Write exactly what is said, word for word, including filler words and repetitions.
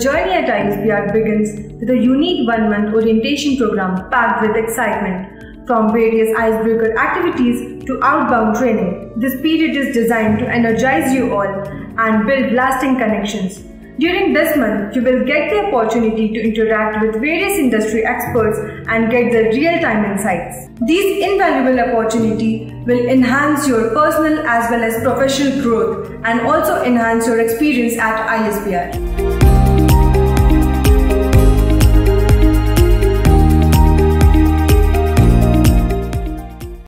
journey at I S B R begins with a unique one-month orientation program packed with excitement. From various icebreaker activities to outbound training, this period is designed to energize you all and build lasting connections. During this month, you will get the opportunity to interact with various industry experts and get the real-time insights. These invaluable opportunities will enhance your personal as well as professional growth and also enhance your experience at I S B R.